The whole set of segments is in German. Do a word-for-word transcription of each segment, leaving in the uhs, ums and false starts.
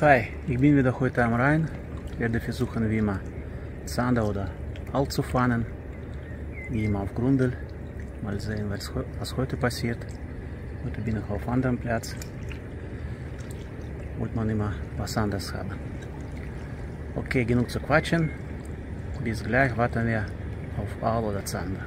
Hi, ich bin wieder heute am Rhein. Ich werde versuchen, wie immer Zander oder Aal zu fangen. Gehe mal auf Grundel. Mal sehen, was, was heute passiert. Heute bin ich auf anderem Platz. Wollte man immer was anderes haben. Okay, genug zu quatschen. Bis gleich, warten wir auf Aal oder Zander.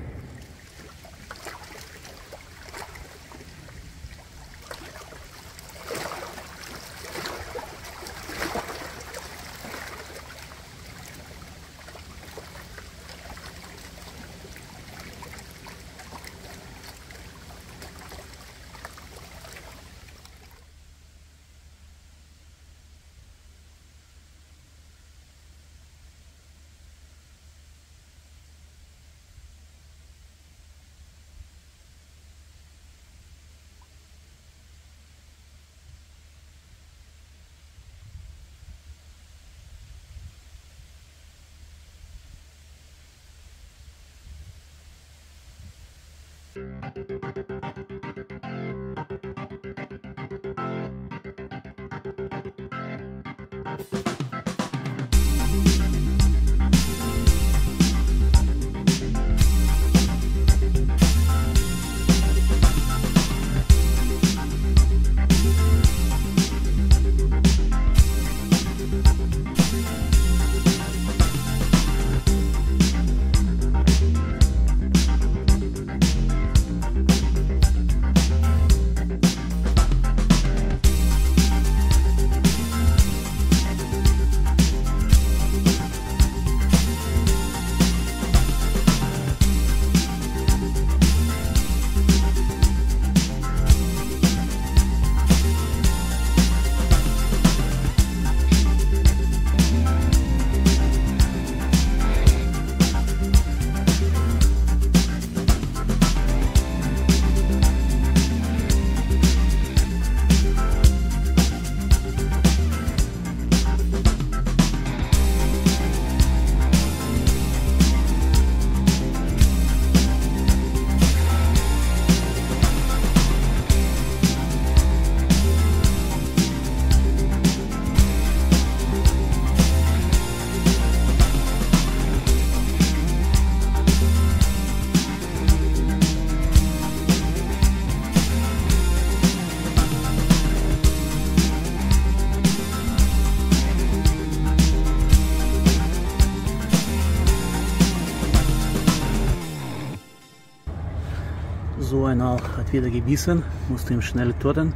So ein Aal hat wieder gebissen, musste ihm schnell töten.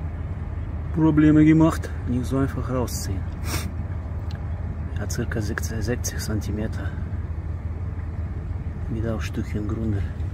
Probleme gemacht, nicht so einfach rausziehen. Er hat ca. sechzig Zentimeter. Wieder auf Stückchen Grundel.